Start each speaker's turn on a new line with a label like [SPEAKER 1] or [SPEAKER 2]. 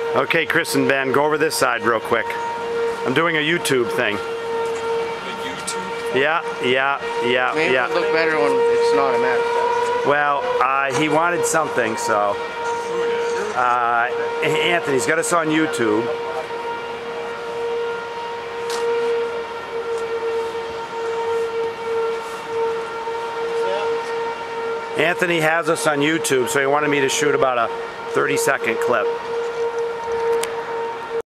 [SPEAKER 1] Okay, Chris and Ben, go over this side real quick. I'm doing a YouTube thing.
[SPEAKER 2] A YouTube thing?
[SPEAKER 1] Yeah.
[SPEAKER 3] Maybe it would look better when it's not a match.
[SPEAKER 1] Well, he wanted something, so. Anthony's got us on YouTube. Anthony has us on YouTube, so he wanted me to shoot about a 30-second clip.